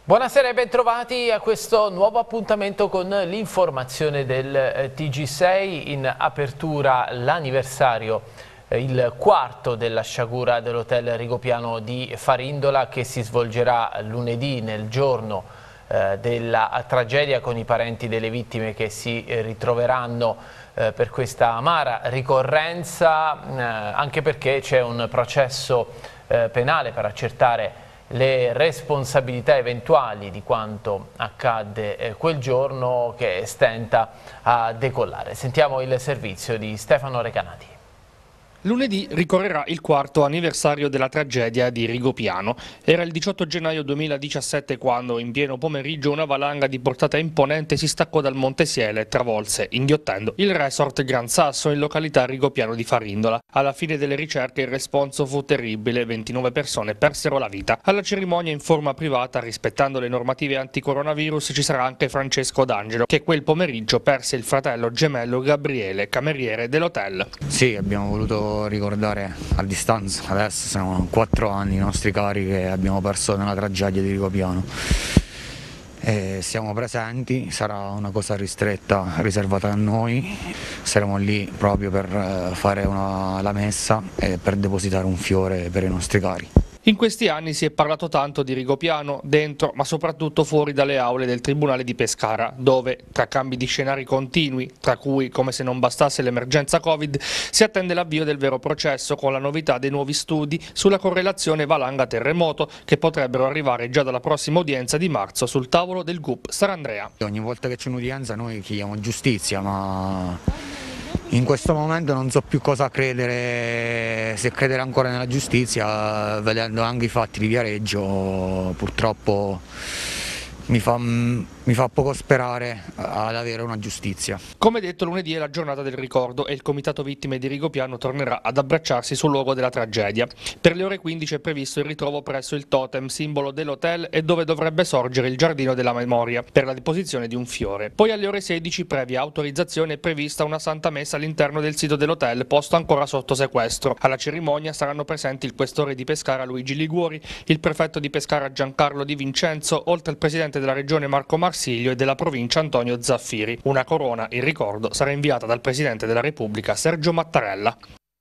Buonasera e bentrovati a questo nuovo appuntamento con l'informazione del TG6. In apertura l'anniversario, il quarto della sciagura dell'hotel Rigopiano di Farindola, che si svolgerà lunedì nel giorno della tragedia, con i parenti delle vittime che si ritroveranno per questa amara ricorrenza, anche perché c'è un processo penale per accertare le responsabilità eventuali di quanto accadde quel giorno, che stenta a decollare. Sentiamo il servizio di Stefano Recanati. Lunedì ricorrerà il quarto anniversario della tragedia di Rigopiano. Era il 18 gennaio 2017 quando, in pieno pomeriggio, una valanga di portata imponente si staccò dal Monte Siele e travolse, inghiottendo il resort Gran Sasso in località Rigopiano di Farindola. Alla fine delle ricerche il responso fu terribile: 29 persone persero la vita. Alla cerimonia in forma privata, rispettando le normative anticoronavirus, ci sarà anche Francesco D'Angelo, che quel pomeriggio perse il fratello gemello Gabriele, cameriere dell'hotel. Sì, abbiamo voluto ricordare a distanza, adesso sono 4 anni i nostri cari che abbiamo perso nella tragedia di Rigopiano. Siamo presenti, sarà una cosa ristretta, riservata a noi, saremo lì proprio per fare la messa e per depositare un fiore per i nostri cari. In questi anni si è parlato tanto di Rigopiano, dentro ma soprattutto fuori dalle aule del Tribunale di Pescara, dove, tra cambi di scenari continui, tra cui, come se non bastasse l'emergenza Covid, si attende l'avvio del vero processo, con la novità dei nuovi studi sulla correlazione valanga-terremoto, che potrebbero arrivare già dalla prossima udienza di marzo sul tavolo del GUP Sarandrea. Ogni volta che c'è un'udienza noi chiediamo giustizia, ma in questo momento non so più cosa credere, se credere ancora nella giustizia, vedendo anche i fatti di Viareggio. Purtroppo mi fa poco sperare ad avere una giustizia. Come detto, lunedì è la giornata del ricordo e il Comitato Vittime di Rigopiano tornerà ad abbracciarsi sul luogo della tragedia. Per le ore 15 è previsto il ritrovo presso il totem, simbolo dell'hotel e dove dovrebbe sorgere il giardino della memoria, per la deposizione di un fiore. Poi alle ore 16, previa autorizzazione, è prevista una santa messa all'interno del sito dell'hotel, posto ancora sotto sequestro. Alla cerimonia saranno presenti il questore di Pescara Luigi Liguori, il prefetto di Pescara Giancarlo Di Vincenzo, oltre al presidente della regione Marco Marsiglio e della provincia Antonio Zaffiri. Una corona, in ricordo, sarà inviata dal Presidente della Repubblica Sergio Mattarella.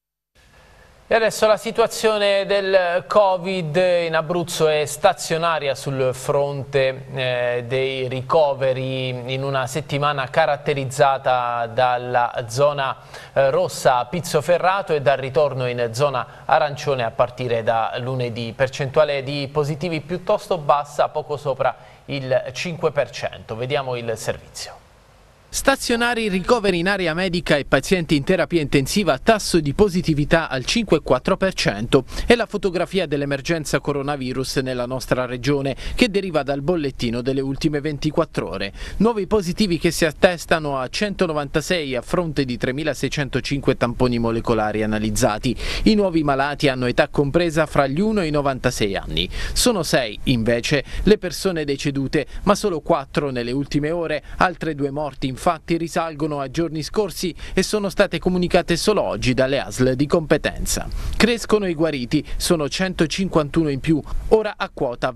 E adesso la situazione del Covid in Abruzzo è stazionaria sul fronte dei ricoveri, in una settimana caratterizzata dalla zona rossa a Pizzoferrato e dal ritorno in zona arancione a partire da lunedì. Percentuale di positivi piuttosto bassa, poco sopra il 5%. Vediamo il servizio. Stazionari, ricoveri in area medica e pazienti in terapia intensiva, tasso di positività al 5,4%. È la fotografia dell'emergenza coronavirus nella nostra regione, che deriva dal bollettino delle ultime 24 ore. Nuovi positivi che si attestano a 196 a fronte di 3.605 tamponi molecolari analizzati. I nuovi malati hanno età compresa fra gli 1 e i 96 anni. Sono 6 invece le persone decedute, ma solo 4 nelle ultime ore. Altre 2 morti infatti risalgono a giorni scorsi e sono state comunicate solo oggi dalle ASL di competenza. Crescono i guariti, sono 151 in più, ora a quota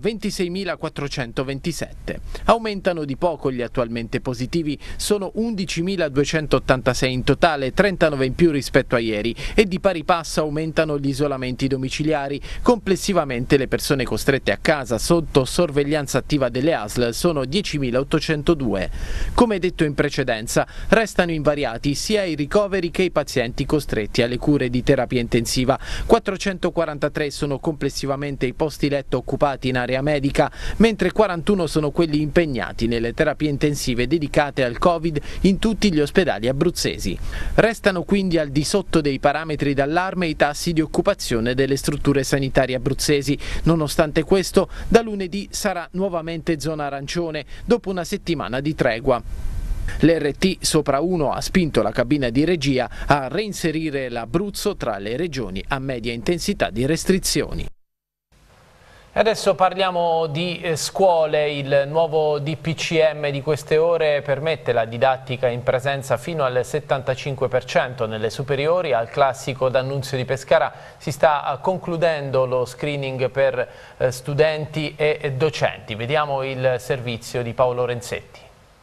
26.427. Aumentano di poco gli attualmente positivi, sono 11.286 in totale, 39 in più rispetto a ieri, e di pari passo aumentano gli isolamenti domiciliari. Complessivamente le persone costrette a casa sotto sorveglianza attiva delle ASL sono 10.802. Come detto in precedenza, restano invariati sia i ricoveri che i pazienti costretti alle cure di terapia intensiva. 443 sono complessivamente i posti letto occupati in area medica, mentre 41 sono quelli impegnati nelle terapie intensive dedicate al Covid in tutti gli ospedali abruzzesi. Restano quindi al di sotto dei parametri d'allarme i tassi di occupazione delle strutture sanitarie abruzzesi. Nonostante questo, da lunedì sarà nuovamente zona arancione, dopo una settimana di tregua. L'RT sopra 1 ha spinto la cabina di regia a reinserire l'Abruzzo tra le regioni a media intensità di restrizioni. Adesso parliamo di scuole. Il nuovo DPCM di queste ore permette la didattica in presenza fino al 75% nelle superiori. Al classico d'Annunzio di Pescara si sta concludendo lo screening per studenti e docenti. Vediamo il servizio di Paolo Renzetti.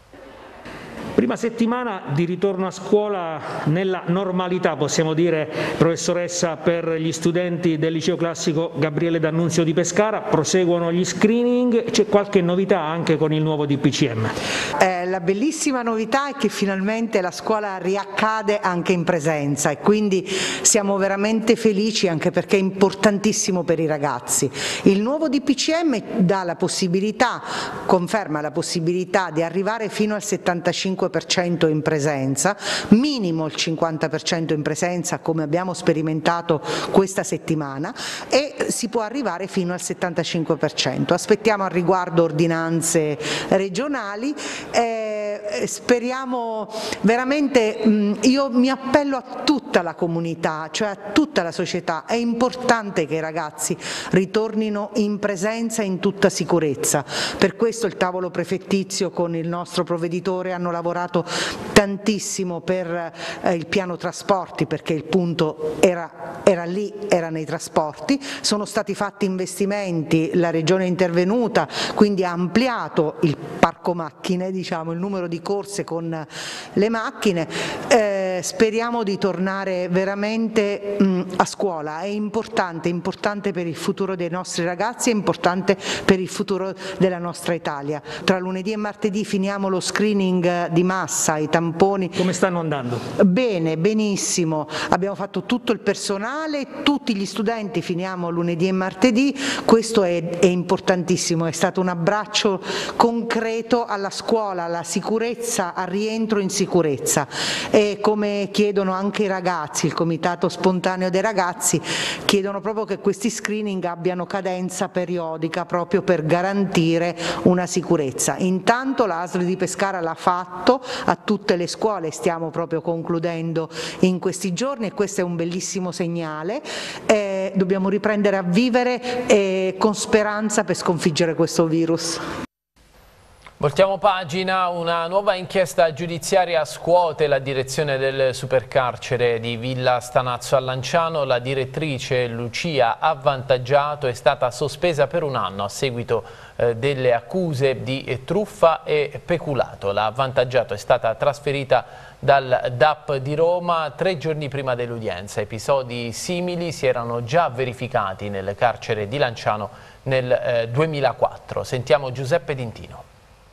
Prima settimana di ritorno a scuola nella normalità, possiamo dire, professoressa, per gli studenti del liceo classico Gabriele D'Annunzio di Pescara. Proseguono gli screening, c'è qualche novità anche con il nuovo DPCM? La bellissima novità è che finalmente la scuola riaccade anche in presenza e quindi siamo veramente felici, anche perché è importantissimo per i ragazzi. Il nuovo DPCM dà la possibilità, conferma la possibilità di arrivare fino al 75% in presenza, minimo il 50% in presenza come abbiamo sperimentato questa settimana, e si può arrivare fino al 75%. Aspettiamo al riguardo ordinanze regionali. Speriamo veramente, io mi appello a tutta la comunità, cioè a tutta la società, è importante che i ragazzi ritornino in presenza in tutta sicurezza. Per questo il tavolo prefettizio con il nostro provveditore hanno lavorato tantissimo per il piano trasporti, perché il punto era lì, era nei trasporti. Sono stati fatti investimenti, la Regione è intervenuta, quindi ha ampliato il parco macchine, diciamo, il numero di corse con le macchine. Speriamo di tornare veramente a scuola. È importante per il futuro dei nostri ragazzi, è importante per il futuro della nostra Italia. Tra lunedì e martedì finiamo lo screening di massa, i tamponi. Come stanno andando? Bene, benissimo, abbiamo fatto tutto il personale, tutti gli studenti, finiamo lunedì e martedì. Questo è importantissimo, è stato un abbraccio concreto alla scuola, alla sicurezza, al rientro in sicurezza, e come chiedono anche i ragazzi, il comitato spontaneo dei ragazzi chiedono proprio che questi screening abbiano cadenza periodica, proprio per garantire una sicurezza. Intanto l'ASL di Pescara l'ha fatto a tutte le scuole, stiamo proprio concludendo in questi giorni, e questo è un bellissimo segnale. Dobbiamo riprendere a vivere con speranza per sconfiggere questo virus. Voltiamo pagina. Una nuova inchiesta giudiziaria scuote la direzione del supercarcere di Villa Stanazzo a Lanciano. La direttrice Lucia Avvantaggiato è stata sospesa per un anno a seguito delle accuse di truffa e peculato. La Avvantaggiato è stata trasferita dal DAP di Roma 3 giorni prima dell'udienza. Episodi simili si erano già verificati nel carcere di Lanciano nel 2004. Sentiamo Giuseppe Dintino.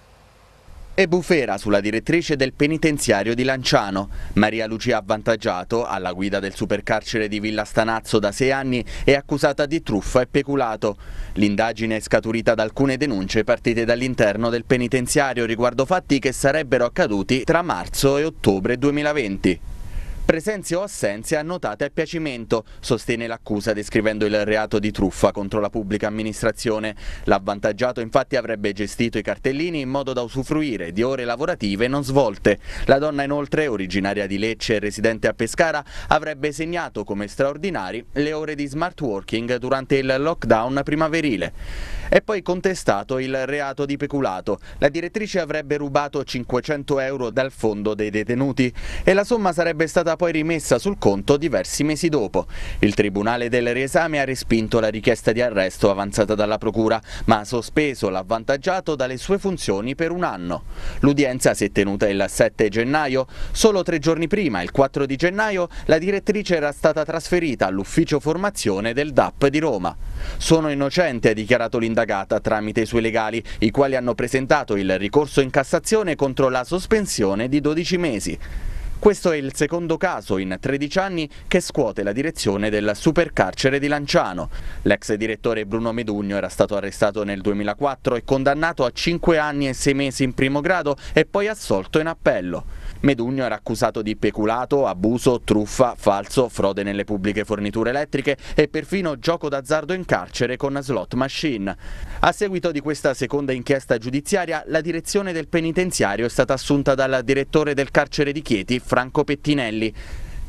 E bufera sulla direttrice del penitenziario di Lanciano. Maria Lucia Avvantaggiato, alla guida del supercarcere di Villa Stanazzo da 6 anni, è accusata di truffa e peculato. L'indagine è scaturita da alcune denunce partite dall'interno del penitenziario riguardo fatti che sarebbero accaduti tra marzo e ottobre 2020. Presenze o assenze annotate a piacimento, sostiene l'accusa descrivendo il reato di truffa contro la pubblica amministrazione. L'Avvantaggiato infatti avrebbe gestito i cartellini in modo da usufruire di ore lavorative non svolte. La donna inoltre, originaria di Lecce e residente a Pescara, avrebbe segnato come straordinari le ore di smart working durante il lockdown primaverile. È poi contestato il reato di peculato. La direttrice avrebbe rubato 500 euro dal fondo dei detenuti e la somma sarebbe stata poi rimessa sul conto diversi mesi dopo. Il Tribunale del Riesame ha respinto la richiesta di arresto avanzata dalla Procura, ma ha sospeso l'Avvantaggiato dalle sue funzioni per un anno. L'udienza si è tenuta il 7 gennaio. Solo 3 giorni prima, il 4 di gennaio, la direttrice era stata trasferita all'ufficio formazione del DAP di Roma. Sono innocente, ha dichiarato l'indagata tramite i suoi legali, i quali hanno presentato il ricorso in Cassazione contro la sospensione di 12 mesi. Questo è il secondo caso in 13 anni che scuote la direzione del supercarcere di Lanciano. L'ex direttore Bruno Medugno era stato arrestato nel 2004 e condannato a 5 anni e 6 mesi in primo grado e poi assolto in appello. Medugno era accusato di peculato, abuso, truffa, falso, frode nelle pubbliche forniture elettriche e perfino gioco d'azzardo in carcere con slot machine. A seguito di questa seconda inchiesta giudiziaria, la direzione del penitenziario è stata assunta dal direttore del carcere di Chieti, Franco Pettinelli.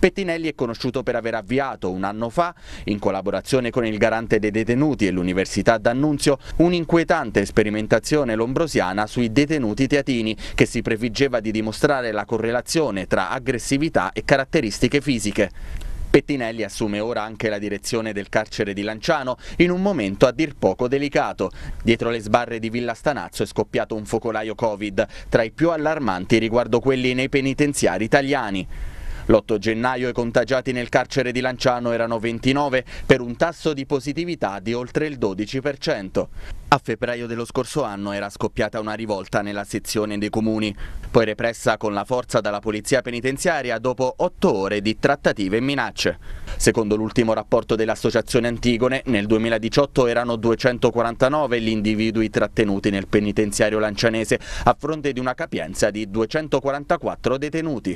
Pettinelli è conosciuto per aver avviato un anno fa, in collaborazione con il Garante dei Detenuti e l'Università d'Annunzio, un'inquietante sperimentazione lombrosiana sui detenuti teatini che si prefiggeva di dimostrare la correlazione tra aggressività e caratteristiche fisiche. Pettinelli assume ora anche la direzione del carcere di Lanciano in un momento a dir poco delicato. Dietro le sbarre di Villa Stanazzo è scoppiato un focolaio Covid, tra i più allarmanti riguardo quelli nei penitenziari italiani. L'8 gennaio i contagiati nel carcere di Lanciano erano 29 per un tasso di positività di oltre il 12%. A febbraio dello scorso anno era scoppiata una rivolta nella sezione dei comuni, poi repressa con la forza dalla polizia penitenziaria dopo 8 ore di trattative e minacce. Secondo l'ultimo rapporto dell'Associazione Antigone, nel 2018 erano 249 gli individui trattenuti nel penitenziario lancianese a fronte di una capienza di 244 detenuti.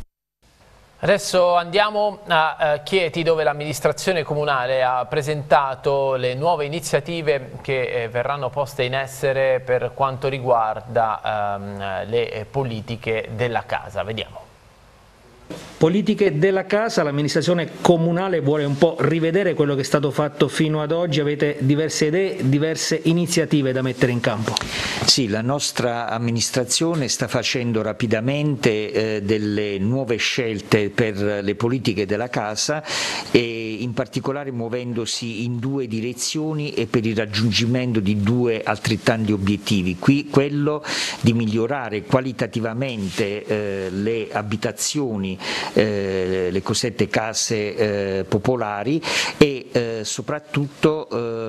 Adesso andiamo a Chieti, dove l'amministrazione comunale ha presentato le nuove iniziative che verranno poste in essere per quanto riguarda le politiche della casa. Vediamo. Politiche della casa, l'amministrazione comunale vuole un po' rivedere quello che è stato fatto fino ad oggi, avete diverse idee, diverse iniziative da mettere in campo. Sì, la nostra amministrazione sta facendo rapidamente delle nuove scelte per le politiche della casa e in particolare muovendosi in 2 direzioni e per il raggiungimento di 2 altrettanti obiettivi. Qui quello di migliorare qualitativamente le abitazioni, le cosiddette case popolari e soprattutto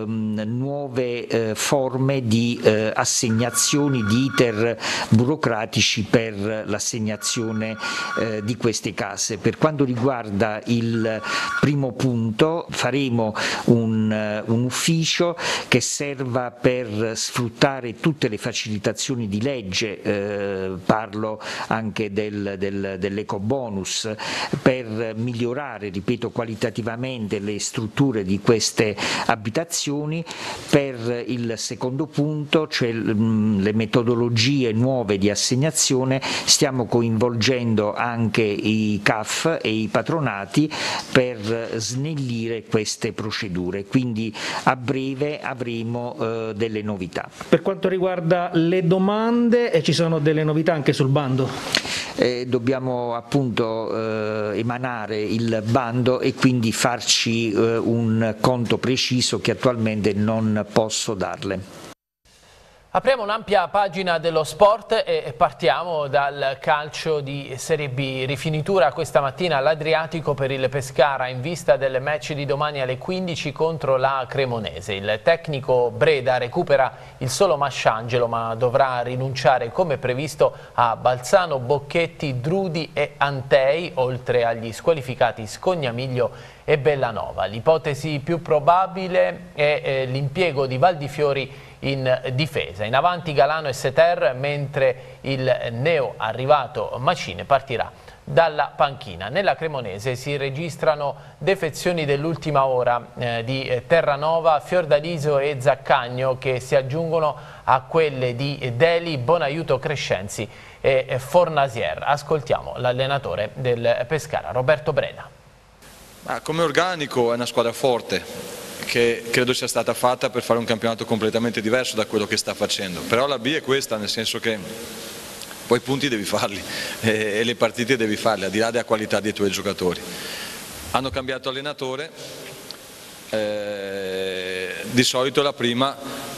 nuove forme di assegnazioni di iter burocratici per l'assegnazione di queste case. Per quanto riguarda il primo punto, faremo un ufficio che serva per sfruttare tutte le facilitazioni di legge, parlo anche dell'ecobonus, per migliorare, ripeto, qualitativamente le strutture di queste abitazioni. Per il secondo punto, cioè le metodologie nuove di assegnazione, stiamo coinvolgendo anche i CAF e i patronati per snellire queste procedure, quindi a breve avremo delle novità. Per quanto riguarda le domande, ci sono delle novità anche sul bando? Dobbiamo appunto emanare il bando e quindi farci un conto preciso che attualmente non posso darle. Apriamo un'ampia pagina dello sport e partiamo dal calcio di Serie B. Rifinitura questa mattina all'Adriatico per il Pescara in vista del match di domani alle 15 contro la Cremonese. Il tecnico Breda recupera il solo Masciangelo, ma dovrà rinunciare come previsto a Balzano, Bocchetti, Drudi e Antei, oltre agli squalificati Scognamiglio e Bellanova. L'ipotesi più probabile è l'impiego di Valdifiori in difesa. In avanti Galano e Seter, mentre il neo arrivato Macine partirà dalla panchina. Nella Cremonese si registrano defezioni dell'ultima ora di Terranova, Fiordaliso e Zaccagno, che si aggiungono a quelle di Deli, Bonaiuto, Crescenzi e Fornasier. Ascoltiamo l'allenatore del Pescara, Roberto Breda. Come organico è una squadra forte, che credo sia stata fatta per fare un campionato completamente diverso da quello che sta facendo, però la B è questa, nel senso che poi i punti devi farli e le partite devi farle, al di là della qualità dei tuoi giocatori. Hanno cambiato allenatore, di solito la prima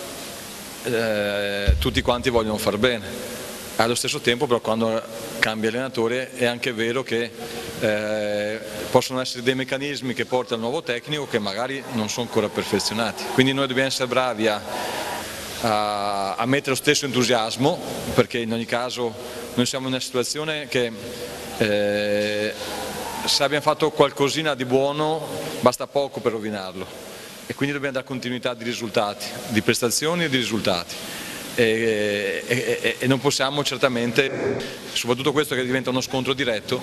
tutti quanti vogliono far bene, allo stesso tempo però quando cambia allenatore è anche vero che possono essere dei meccanismi che porta il nuovo tecnico che magari non sono ancora perfezionati, quindi noi dobbiamo essere bravi a mettere lo stesso entusiasmo, perché in ogni caso noi siamo in una situazione che se abbiamo fatto qualcosina di buono basta poco per rovinarlo e quindi dobbiamo dare continuità di risultati, di prestazioni e di risultati. E non possiamo certamente, soprattutto questo che diventa uno scontro diretto,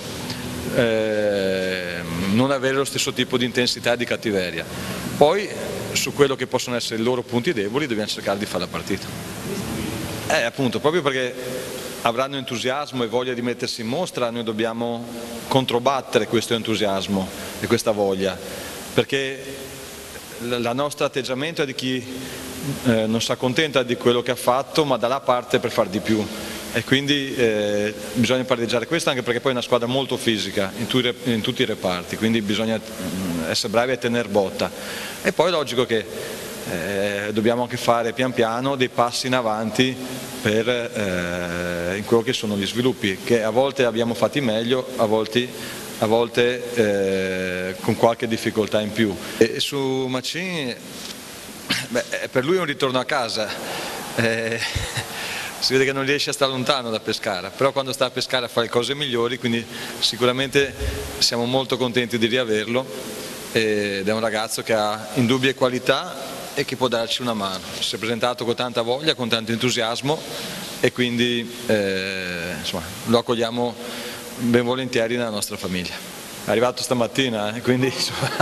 non avere lo stesso tipo di intensità e di cattiveria. Poi su quello che possono essere i loro punti deboli dobbiamo cercare di fare la partita. Appunto, proprio perché avranno entusiasmo e voglia di mettersi in mostra, noi dobbiamo controbattere questo entusiasmo e questa voglia, perché il nostro atteggiamento è di chi non si accontenta di quello che ha fatto, ma dalla parte per far di più, e quindi bisogna pareggiare questo, anche perché poi è una squadra molto fisica in tutti i reparti, quindi bisogna essere bravi a tener botta. E poi è logico che dobbiamo anche fare pian piano dei passi in avanti in quello che sono gli sviluppi, che a volte abbiamo fatti meglio, a volte con qualche difficoltà in più. E su Macin, per lui è un ritorno a casa, si vede che non riesce a stare lontano da Pescara, però quando sta a Pescara fa le cose migliori, quindi sicuramente siamo molto contenti di riaverlo, ed è un ragazzo che ha indubbie qualità e che può darci una mano. Si è presentato con tanta voglia, con tanto entusiasmo, e quindi insomma, lo accogliamo ben volentieri nella nostra famiglia. È arrivato stamattina, quindi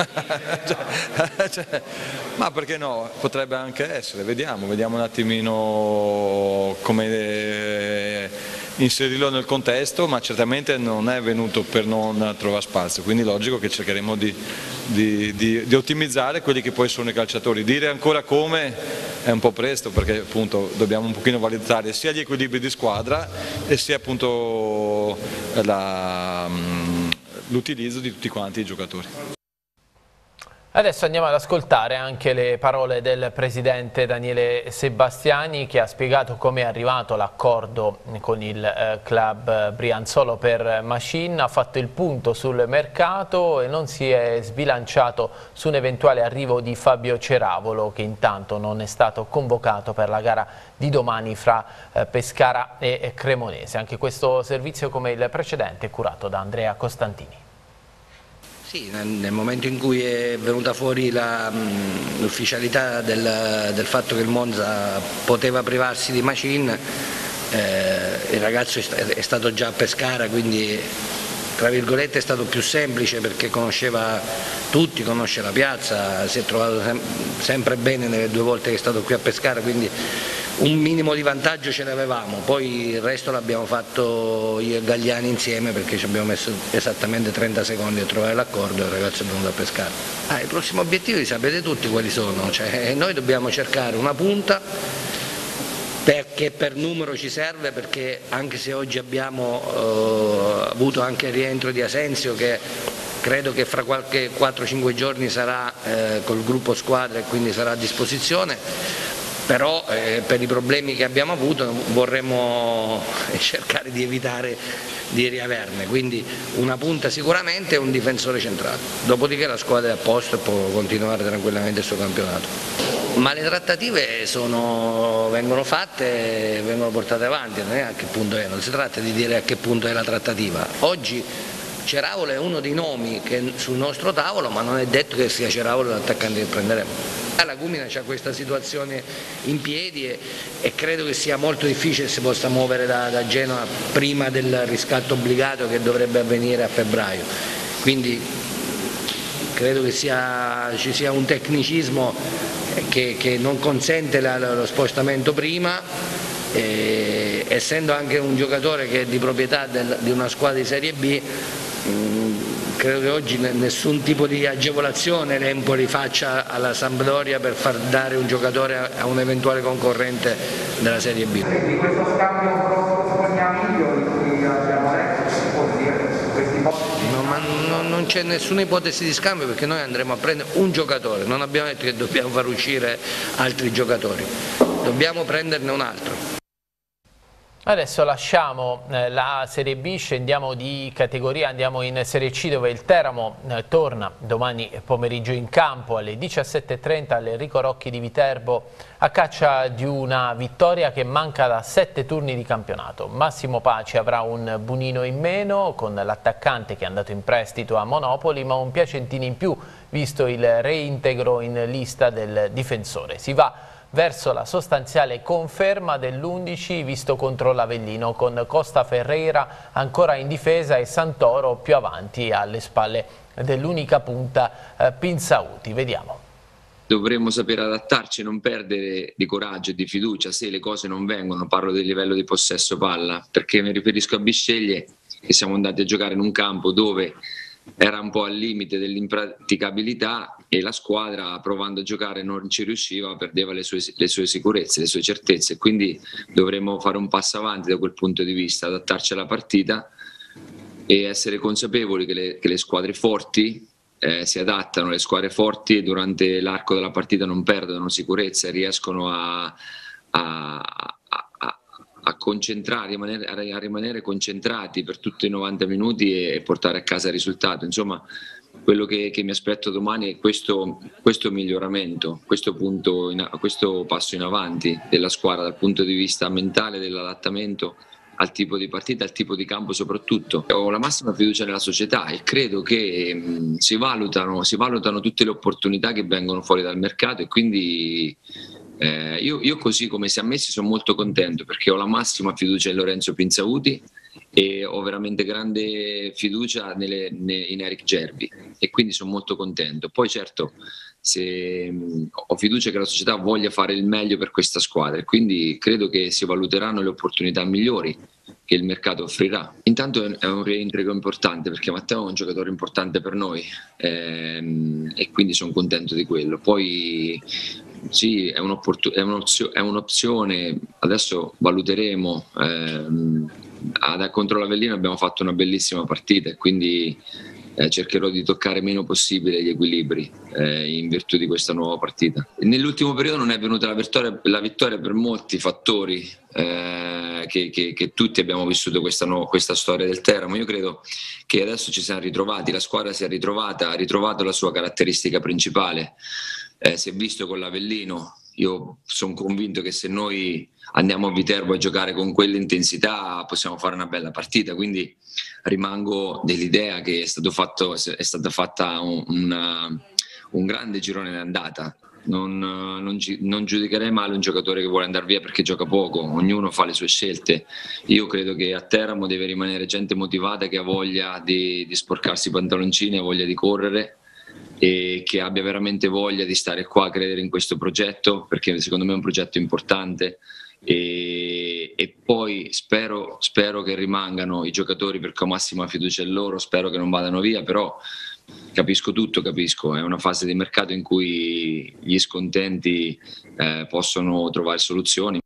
ma perché no, potrebbe anche essere, vediamo un attimino come inserirlo nel contesto, ma certamente non è venuto per non trovare spazio, quindi logico che cercheremo di ottimizzare quelli che poi sono i calciatori. Dire ancora come è un po' presto, perché appunto dobbiamo un pochino valutare sia gli equilibri di squadra e sia appunto l'utilizzo di tutti quanti i giocatori. Adesso andiamo ad ascoltare anche le parole del presidente Daniele Sebastiani, che ha spiegato come è arrivato l'accordo con il club brianzolo per Macin, ha fatto il punto sul mercato e non si è sbilanciato su un eventuale arrivo di Fabio Ceravolo, che intanto non è stato convocato per la gara di domani fra Pescara e Cremonese. Anche questo servizio, come il precedente, è curato da Andrea Costantini. Sì, nel momento in cui è venuta fuori l'ufficialità del fatto che il Monza poteva privarsi di Macin, il ragazzo è stato già a Pescara, quindi tra virgolette è stato più semplice, perché conosceva tutti, conosce la piazza, si è trovato sempre bene nelle 2 volte che è stato qui a Pescara, quindi un minimo di vantaggio ce l'avevamo. Poi il resto l'abbiamo fatto io e Gagliani insieme, perché ci abbiamo messo esattamente 30 secondi a trovare l'accordo e il ragazzo è venuto a Pescara. I prossimi obiettivi sapete tutti quali sono, cioè, noi dobbiamo cercare una punta, perché per numero ci serve, perché anche se oggi abbiamo avuto anche il rientro di Asensio, che credo che fra qualche 4-5 giorni sarà col gruppo squadra e quindi sarà a disposizione, però per i problemi che abbiamo avuto vorremmo cercare di evitare di riaverne, quindi una punta sicuramente e un difensore centrale, dopodiché la squadra è a posto e può continuare tranquillamente il suo campionato. Ma le trattative vengono fatte, vengono portate avanti, non è a che punto è, non si tratta di dire a che punto è la trattativa. Oggi Ceravolo è uno dei nomi che è sul nostro tavolo, ma non è detto che sia Ceravolo l'attaccante che prenderemo. La Gumina c'ha questa situazione in piedi e credo che sia molto difficile si possa muovere da Genova prima del riscatto obbligato che dovrebbe avvenire a febbraio. Quindi credo che ci sia un tecnicismo che non consente lo spostamento prima, essendo anche un giocatore che è di proprietà di una squadra di Serie B. Credo che oggi nessun tipo di agevolazione l'Empoli faccia alla Sampdoria per far dare un giocatore a un eventuale concorrente della Serie B. Di questo scambio Scognamiglio di cui abbiamo letto, si può dire questi non c'è nessuna ipotesi di scambio, perché noi andremo a prendere un giocatore, non abbiamo detto che dobbiamo far uscire altri giocatori, dobbiamo prenderne un altro. Adesso lasciamo la Serie B, scendiamo di categoria, andiamo in Serie C, dove il Teramo torna domani pomeriggio in campo alle 17:30 all'Enrico Rocchi di Viterbo, a caccia di una vittoria che manca da 7 turni di campionato. Massimo Paci avrà un bunino in meno con l'attaccante che è andato in prestito a Monopoli, ma un Piacentini in più visto il reintegro in lista del difensore. Si va verso la sostanziale conferma dell'11 visto contro l'Avellino, con Costa Ferreira ancora in difesa e Santoro più avanti alle spalle dell'unica punta Pinsauti. Vediamo. dovremmo sapere adattarci e non perdere di coraggio e di fiducia se le cose non vengono. Parlo del livello di possesso palla, perché mi riferisco a Bisceglie, che siamo andati a giocare in un campo dove era un po' al limite dell'impraticabilità e la squadra, provando a giocare, non ci riusciva, perdeva le sue sicurezze, le sue certezze. Quindi dovremmo fare un passo avanti da quel punto di vista, adattarci alla partita e essere consapevoli che le squadre forti si adattano. Le squadre forti durante l'arco della partita non perdono sicurezza e riescono a concentrare, a rimanere concentrati per tutti i 90 minuti e portare a casa il risultato. Insomma, quello che mi aspetto domani è questo miglioramento, questo passo in avanti della squadra dal punto di vista mentale, dell'adattamento al tipo di partita, al tipo di campo soprattutto. Ho la massima fiducia nella società e credo che si valutano tutte le opportunità che vengono fuori dal mercato, e quindi io così come si è messi sono molto contento, perché ho la massima fiducia in Lorenzo Pinzauti e ho veramente grande fiducia in Eric Gerbi, e quindi sono molto contento. Poi certo, ho fiducia che la società voglia fare il meglio per questa squadra, e quindi credo che si valuteranno le opportunità migliori che il mercato offrirà. Intanto è un reintegro importante, perché Matteo è un giocatore importante per noi, e quindi sono contento di quello. Poi sì, è un'opzione, adesso valuteremo. Contro l'Avellino abbiamo fatto una bellissima partita, e quindi cercherò di toccare meno possibile gli equilibri in virtù di questa nuova partita. Nell'ultimo periodo non è venuta la vittoria per molti fattori che tutti abbiamo vissuto questa storia del Teramo. Io credo che adesso ci siamo ritrovati, la squadra si è ritrovata, ha ritrovato la sua caratteristica principale. Si è visto con l'Avellino. Io sono convinto che se noi andiamo a Viterbo a giocare con quell'intensità possiamo fare una bella partita, quindi rimango dell'idea che è stata fatta un grande girone d'andata. Non giudicherei male un giocatore che vuole andare via perché gioca poco, ognuno fa le sue scelte. Io credo che a Teramo deve rimanere gente motivata, che ha voglia di sporcarsi i pantaloncini, ha voglia di correre, e che abbia veramente voglia di stare qua a credere in questo progetto, perché secondo me è un progetto importante, e poi spero che rimangano i giocatori, perché ho massima fiducia in loro, spero che non vadano via, però capisco, è una fase di mercato in cui gli scontenti possono trovare soluzioni.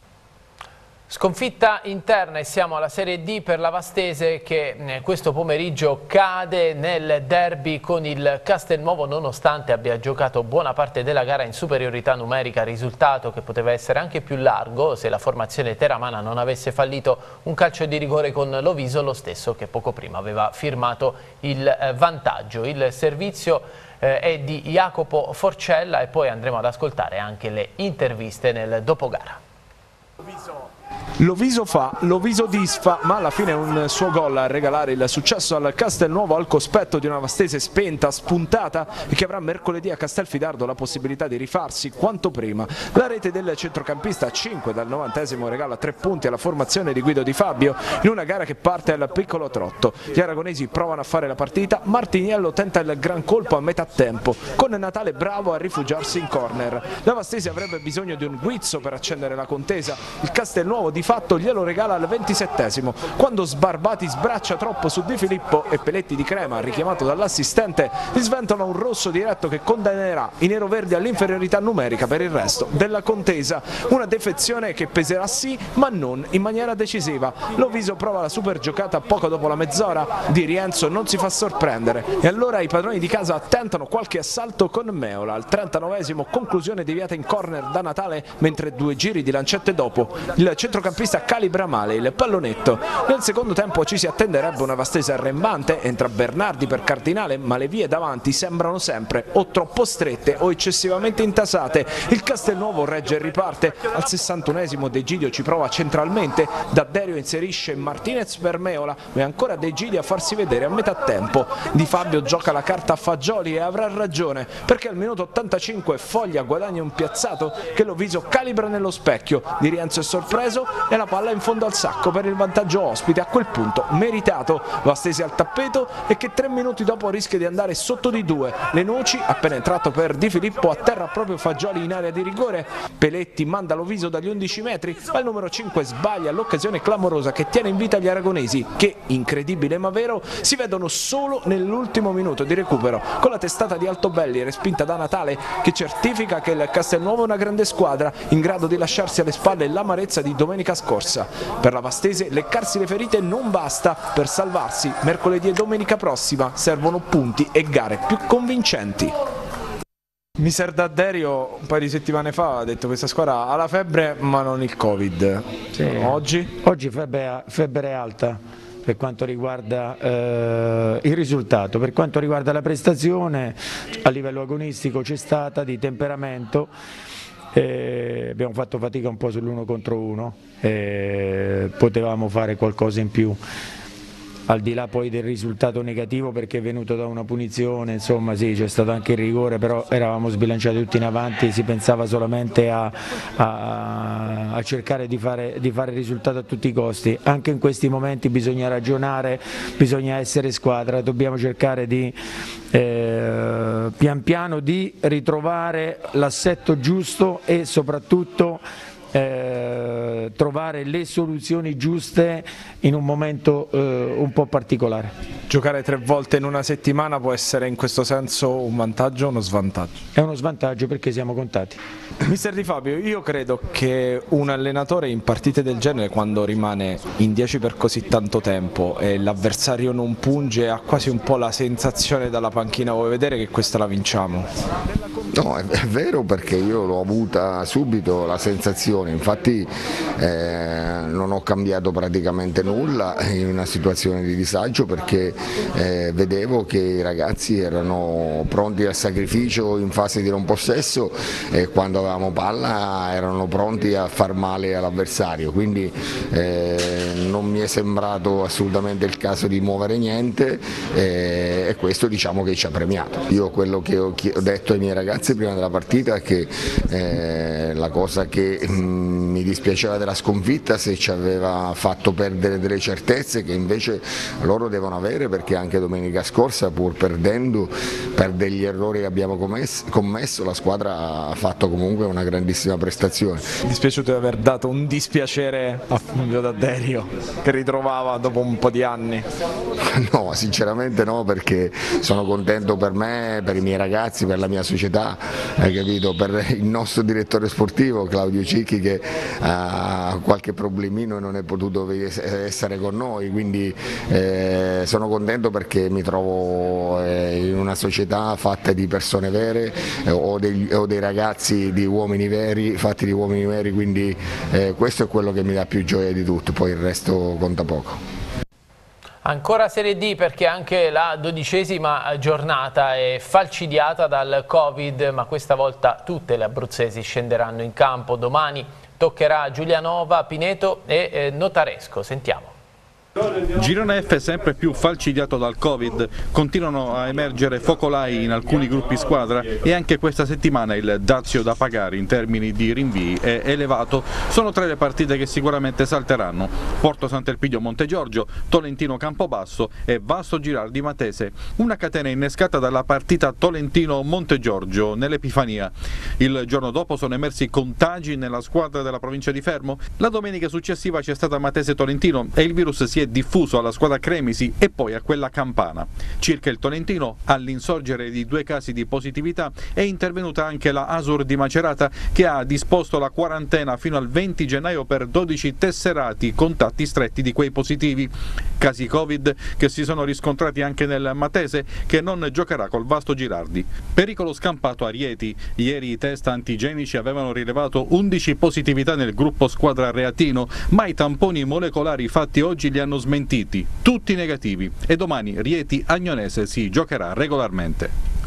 Sconfitta interna e siamo alla Serie D per la Vastese, che questo pomeriggio cade nel derby con il Castelnuovo, nonostante abbia giocato buona parte della gara in superiorità numerica, risultato che poteva essere anche più largo se la formazione teramana non avesse fallito un calcio di rigore con Loviso, lo stesso che poco prima aveva firmato il vantaggio. Il servizio è di Jacopo Forcella e poi andremo ad ascoltare anche le interviste nel dopogara. Loviso fa, Loviso disfa, ma alla fine è un suo gol a regalare il successo al Castelnuovo, al cospetto di una Vastese spenta, spuntata, e che avrà mercoledì a Castelfidardo la possibilità di rifarsi quanto prima. La rete del centrocampista, 5 dal 90esimo, regala 3 punti alla formazione di Guido Di Fabio in una gara che parte al piccolo trotto. Gli aragonesi provano a fare la partita, Martiniello tenta il gran colpo a metà tempo, con Natale bravo a rifugiarsi in corner. La Vastese avrebbe bisogno di un guizzo per accendere la contesa, il Castelnuovo di fatto glielo regala al 27esimo, quando Sbarbati sbraccia troppo su Di Filippo e Peletti di Crema, richiamato dall'assistente, gli sventola un rosso diretto che condannerà i neroverdi all'inferiorità numerica per il resto della contesa. Una defezione che peserà sì, ma non in maniera decisiva. Loviso prova la super giocata poco dopo la mezz'ora, Di Rienzo non si fa sorprendere e allora i padroni di casa tentano qualche assalto con Meola. Al 39esimo, conclusione deviata in corner da Natale, mentre 2 giri di lancette dopo il centrocampista calibra male il pallonetto. Nel secondo tempo ci si attenderebbe una Vastese arrembante, entra Bernardi per Cardinale, ma le vie davanti sembrano sempre o troppo strette o eccessivamente intasate. Il Castelnuovo regge e riparte. Al 61esimo De Gidio ci prova centralmente, D'Adderio inserisce Martinez per Meola, ma è ancora De Gidio a farsi vedere a metà tempo. Di Fabio gioca la carta a Fagioli e avrà ragione, perché al minuto 85 Foglia guadagna un piazzato che Loviso calibra nello specchio. Di Rienzo è sorpreso e la palla in fondo al sacco per il vantaggio ospite, a quel punto meritato. Vastese al tappeto e che 3 minuti dopo rischia di andare sotto di 2. Le Noci, appena entrato per Di Filippo, atterra proprio Fagioli in area di rigore. Peletti manda Loviso dagli 11 metri, ma il numero 5 sbaglia l'occasione clamorosa che tiene in vita gli aragonesi, che, incredibile ma vero, si vedono solo nell'ultimo minuto di recupero, con la testata di Altobelli respinta da Natale, che certifica che il Castelnuovo è una grande squadra, in grado di lasciarsi alle spalle l'amarezza di domenica scorsa. Per la Vastese leccarsi le ferite non basta per salvarsi. Mercoledì e domenica prossima servono punti e gare più convincenti. Mister D'Adderio un paio di settimane fa ha detto che questa squadra ha la febbre ma non il Covid. Sì. Oggi febbre alta per quanto riguarda il risultato, per quanto riguarda la prestazione a livello agonistico c'è stata di temperamento. Abbiamo fatto fatica un po' sull'1 contro 1, potevamo fare qualcosa in più, al di là poi del risultato negativo perché è venuto da una punizione, insomma sì, c'è stato anche il rigore, però eravamo sbilanciati tutti in avanti, si pensava solamente a cercare di fare il risultato a tutti i costi. Anche in questi momenti bisogna ragionare, bisogna essere squadra, dobbiamo cercare di pian piano di ritrovare l'assetto giusto e soprattutto trovare le soluzioni giuste in un momento un po' particolare. Giocare 3 volte in una settimana può essere in questo senso un vantaggio o uno svantaggio? È uno svantaggio perché siamo contati. Mister Di Fabio, io credo che un allenatore in partite del genere, quando rimane in 10 per così tanto tempo e l'avversario non punge, ha quasi un po' la sensazione dalla panchina: vuoi vedere che questa la vinciamo? No, è vero, perché io l'ho avuta subito la sensazione, infatti non ho cambiato praticamente nulla in una situazione di disagio, perché vedevo che i ragazzi erano pronti al sacrificio in fase di non possesso e quando avevamo palla erano pronti a far male all'avversario, quindi non mi è sembrato assolutamente il caso di muovere niente e questo diciamo che ci ha premiato. Io quello che ho detto ai miei ragazzi prima della partita è che la cosa che mi dispiaceva della sconfitta se ci aveva fatto perdere delle certezze che invece loro devono avere, perché anche domenica scorsa, pur perdendo per degli errori che abbiamo commesso, la squadra ha fatto comunque una grandissima prestazione. Mi è dispiaciuto di aver dato un dispiacere a Fulvio D'Adderio, che ritrovava dopo un po' di anni? No, sinceramente no, perché sono contento per me, per i miei ragazzi, per la mia società, hai capito? Per il nostro direttore sportivo Claudio Cicchi, che ha qualche problemino e non è potuto essere con noi, quindi sono contento perché mi trovo in una società fatta di persone vere, ho dei ragazzi di uomini veri, fatti di uomini veri, quindi questo è quello che mi dà più gioia di tutto, poi il resto conta poco. Ancora Serie D, perché anche la 12ª giornata è falcidiata dal Covid, ma questa volta tutte le abruzzesi scenderanno in campo. Domani toccherà a Giulianova, Pineto e Notaresco. Sentiamo. Girone F sempre più falcidiato dal Covid, continuano a emergere focolai in alcuni gruppi squadra e anche questa settimana il dazio da pagare in termini di rinvii è elevato. Sono 3 le partite che sicuramente salteranno: Porto Sant'Elpidio Montegiorgio, Tolentino Campobasso e Vasto Girardi Matese, una catena innescata dalla partita Tolentino Montegiorgio nell'Epifania. Il giorno dopo sono emersi contagi nella squadra della provincia di Fermo, la domenica successiva c'è stata Matese Tolentino e il virus si è diffuso alla squadra Cremisi e poi a quella Campana. Circa il Tolentino, all'insorgere di 2 casi di positività, è intervenuta anche la Asur di Macerata, che ha disposto la quarantena fino al 20 gennaio per 12 tesserati contatti stretti di quei positivi. Casi Covid che si sono riscontrati anche nel Matese, che non giocherà col Vasto Girardi. Pericolo scampato a Rieti. Ieri i test antigenici avevano rilevato 11 positività nel gruppo squadra reatino, ma i tamponi molecolari fatti oggi li hanno smentiti, tutti negativi, e domani Rieti Agnonese si giocherà regolarmente.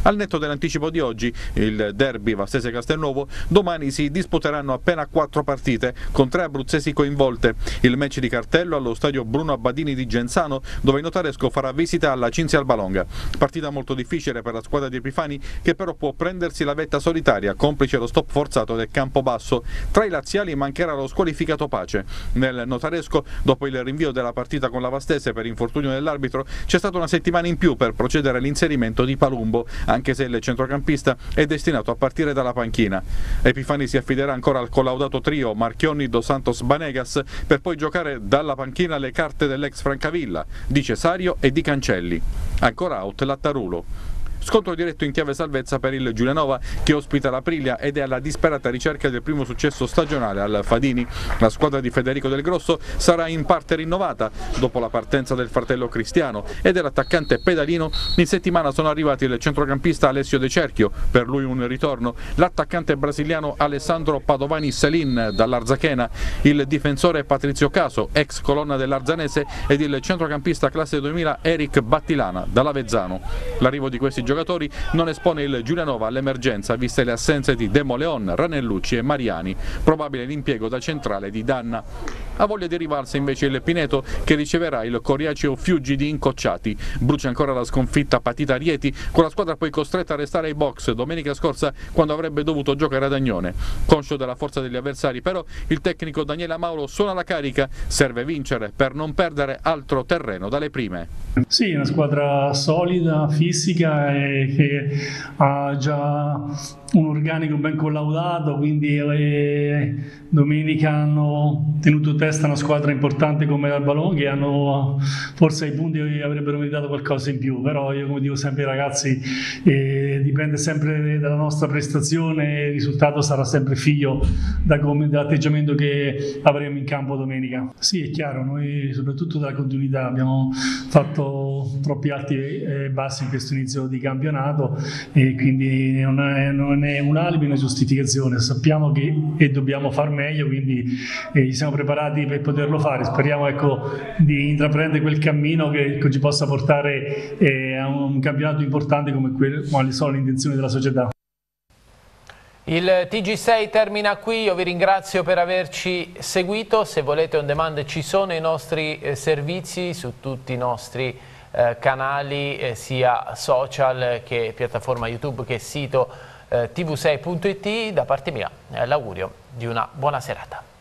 Al netto dell'anticipo di oggi, il derby Vastese-Castelnuovo, domani si disputeranno appena 4 partite, con 3 abruzzesi coinvolte. Il match di cartello allo stadio Bruno Abbadini di Genzano, dove il notaresco farà visita alla Cinzia Albalonga. Partita molto difficile per la squadra di Epifani, che però può prendersi la vetta solitaria, complice lo stop forzato del Campobasso. Tra i laziali mancherà lo squalificato Pace. Nel notaresco, dopo il rinvio della partita con la Vastese per infortunio dell'arbitro, c'è stata una settimana in più per procedere all'inserimento di Palumbo, anche se il centrocampista è destinato a partire dalla panchina. Epifani si affiderà ancora al collaudato trio Marchionni, Dos Santos, Banegas, per poi giocare dalla panchina le carte dell'ex Francavilla, di Cesario e di Cancelli. Ancora out Lattarulo. Scontro diretto in chiave salvezza per il Giulianova, che ospita l'Aprilia ed è alla disperata ricerca del primo successo stagionale al Fadini. La squadra di Federico Del Grosso sarà in parte rinnovata dopo la partenza del fratello Cristiano e dell'attaccante pedalino. In settimana sono arrivati il centrocampista Alessio De Cerchio, per lui un ritorno, l'attaccante brasiliano Alessandro Padovani Selin dall'Arzachena, il difensore Patrizio Caso, ex colonna dell'Arzanese, ed il centrocampista classe 2000 Eric Battilana dall'Avezzano. L'arrivo di questi giocatori non espone il Giulianova all'emergenza, viste le assenze di Demo Leon, Ranellucci e Mariani. Probabile l'impiego da centrale di Danna. Ha voglia di rivalsa invece il Pineto, che riceverà il coriaceo Fiuggi di Incocciati. Brucia ancora la sconfitta patita a Rieti, con la squadra poi costretta a restare ai box domenica scorsa, quando avrebbe dovuto giocare ad Agnone. Conscio della forza degli avversari, però, il tecnico Daniele Mauro suona la carica. Serve vincere per non perdere altro terreno dalle prime. Sì, è una squadra solida, fisica e che ha già un organico ben collaudato, quindi domenica hanno tenuto testa una squadra importante come l'Albalonga, che hanno forse ai punti avrebbero meritato qualcosa in più, però io, come dico sempre ai ragazzi, dipende sempre dalla nostra prestazione, il risultato sarà sempre figlio dall'atteggiamento che avremo in campo domenica. Sì, è chiaro, noi soprattutto dalla continuità abbiamo fatto troppi alti e bassi in questo inizio di campionato, e quindi non è un alibi, una giustificazione. Sappiamo che dobbiamo far meglio, quindi ci siamo preparati per poterlo fare. Speriamo, ecco, di intraprendere quel cammino che ci possa portare a un campionato importante come quali sono le intenzioni della società. Il TG6 termina qui, io vi ringrazio per averci seguito. Se volete on demand ci sono i nostri servizi su tutti i nostri canali, sia social che piattaforma YouTube che sito tv6.it. Da parte mia l'augurio di una buona serata.